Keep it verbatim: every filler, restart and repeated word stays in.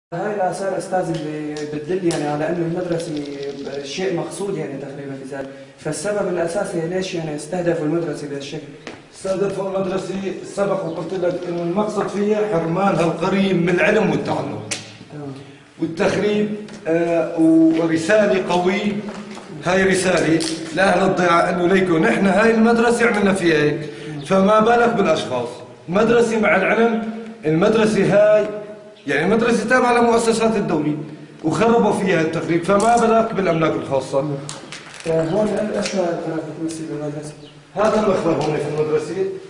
هاي الآثار أستاذ اللي بتدل يعني على أنه المدرسة شيء مقصود يعني تقريبا لذلك، فالسبب الأساسي ليش يعني استهدفوا المدرسة بهالشكل؟ استهدفوا المدرسة سبق وقلت لك إنه المقصد فيها حرمان هالقرية من العلم والتعلم والتخريب. آه ورسالة قوية، هاي رسالة لأهل الضيعة إنه ليكوا نحن هاي المدرسة عملنا فيها هيك، فما بالك بالأشخاص. مدرسة مع العلم، المدرسة هاي يعني مدرسة تابعة لمؤسسات الدولة وخربوا فيها التخريب، فما بالك بالأملاك الخاصة. هون أشهر القناة بتمثل بالمدرسة؟ هذا المخبر هون في المدرسة.